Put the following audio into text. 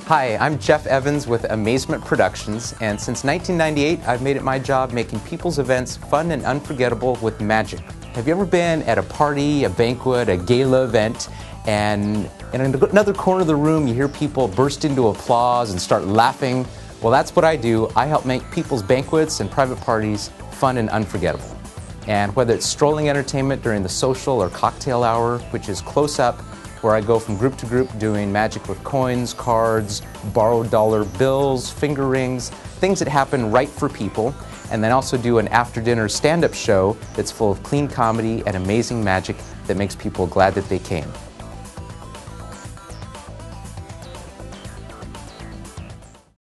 Hi, I'm Jeff Evans with Amazement Productions, and since 1998, I've made it my job making people's events fun and unforgettable with magic. Have you ever been at a party, a banquet, a gala event, and in another corner of the room you hear people burst into applause and start laughing? Well, that's what I do. I help make people's banquets and private parties fun and unforgettable. And whether it's strolling entertainment during the social or cocktail hour, which is close up, where I go from group to group doing magic with coins, cards, borrowed dollar bills, finger rings, things that happen right for people, and then also do an after-dinner stand-up show that's full of clean comedy and amazing magic that makes people glad that they came.